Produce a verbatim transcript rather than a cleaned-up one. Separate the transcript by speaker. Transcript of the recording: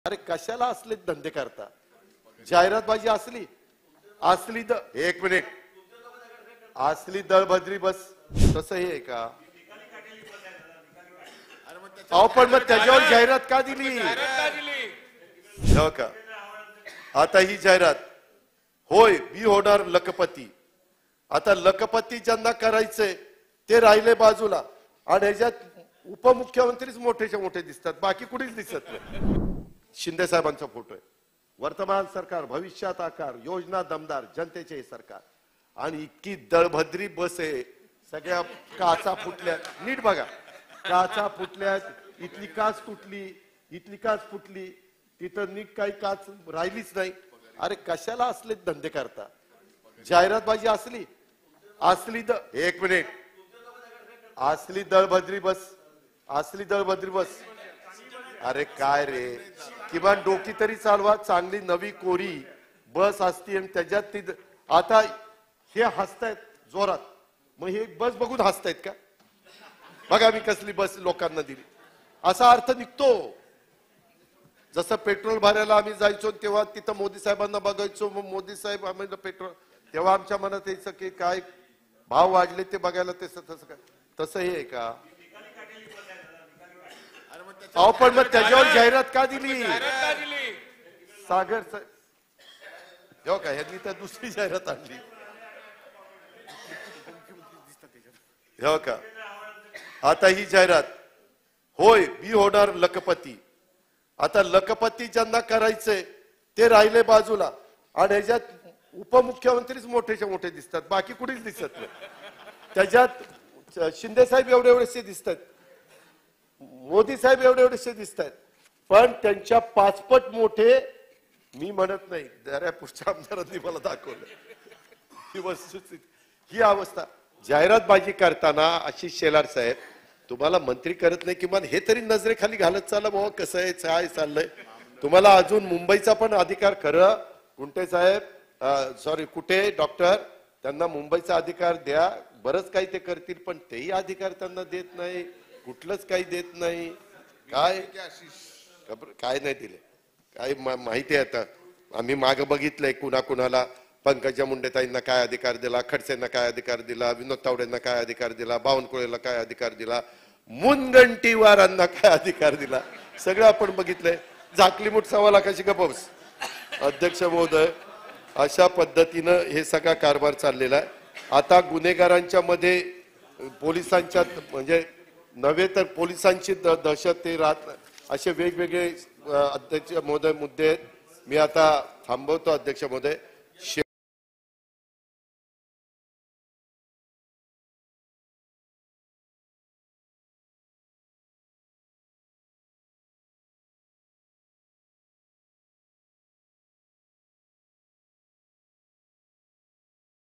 Speaker 1: अरे कशाला असले धंदे करता? जाहिरातबाजी असली असली द एक मिनिट असली दळभद्री बस तसं हे आहे का? अहो पण मग त्याच्यावर जाहिरात का दिली? हो का? आता ही जाहिरात होय मी होणार लखपती. आता लखपती ज्यांना करायचंय ते राहिले बाजूला आणि ह्याच्यात उपमुख्यमंत्रीच मोठेच्या मोठे दिसतात, बाकी कुठेच दिसत नाही. शिंदे साहेबांचा फोटो आहे. वर्तमान सरकार भविष्यात आकार, योजना दमदार, जनतेचे हे सरकार. आणि इतकी दळभद्री बस आहे, सगळ्या काचा फुटल्या. नीट बघा, काचा फुटल्या, इथली काच तुटली, इथली काच फुटली, तिथं नीट काही काच राहिलीच नाही. अरे कशाला असले धंदे करता? जाहिरातबाजी असली असली द एक मिनिट असली दळभद्री बस असली दळभद्री बस. अरे काय रे, किमान डोकी तरी चालवा. चांगली नवी कोरी बस असती आणि त्याच्यात ती आता हे हसतायत जोरात, मग हे बस बघून हसतायत का? बघा मी कसली बस लोकांना दिली, असा अर्थ निघतो. जसं पेट्रोल भरायला आम्ही जायचो तेव्हा तिथं मोदी साहेबांना बघायचो, मग मोदी साहेब आम्ही पेट्रोल, तेव्हा आमच्या मनात यायचं की काय भाव वाढले ते बघायला. तसं तसं काय तसं हे आहे का? अहो पण मग त्याच्यावर जाहिरात का दिली? सागर हो का? ह्यांनी तर दुसरी जाहिरात आणली. हो का? आता ही जाहिरात होय मी होणार लखपती. आता लखपती ज्यांना करायचंय ते राहिले बाजूला आणि ह्याच्यात उपमुख्यमंत्रीच मोठेच्या मोठे दिसतात, बाकी कुठेच दिसत नाही. त्याच्यात शिंदे साहेब एवढे एवढेसे दिसतात, मोदी साहेब एवढे एवढेसे दिसतात, पण त्यांच्या पाचपट मोठे मी म्हणत नाही. जरा पुढच्या आमदारांनी मला दाखवलं. ही वस्तुस्थिती, ही अवस्था. जाहिरातबाजी करताना आशिष शेलार साहेब तुम्हाला मंत्री करत नाही, किमान हे तरी नजरेखाली घालत चालला बाबा कसं आहे काय चाललंय. तुम्हाला अजून मुंबईचा पण अधिकार, खरं कुंटे साहेब सॉरी कुठे डॉक्टर, त्यांना मुंबईचा अधिकार द्या, बरंच काही ते करतील, पण तेही अधिकार त्यांना देत नाही, कुठलंच काही देत नाही. काय काय नाही दिले, काय माहिती आहे. आता आम्ही माग बघितलंय कुणा कुणाला, पंकजा मुंडेताईंना काय अधिकार दिला, खडसेंना काय अधिकार दिला, विनोद तावडेंना काय अधिकार दिला, बावनकुळेला काय अधिकार दिला, मुनगंटीवारांना काय अधिकार दिला, सगळं आपण बघितलंय. झाकली मुठ सव्वा लाखाची गपस. अध्यक्ष महोदय, अशा पद्धतीनं हे सगळा कारभार चाललेला आहे. आता गुन्हेगारांच्या मध्ये पोलिसांच्या म्हणजे नव्हे तर पोलिसांची दहशत ते राहत, असे वेगवेगळे अध्यक्ष महोदय मुद्दे मी आता थांबवतो. अध्यक्ष महोदय.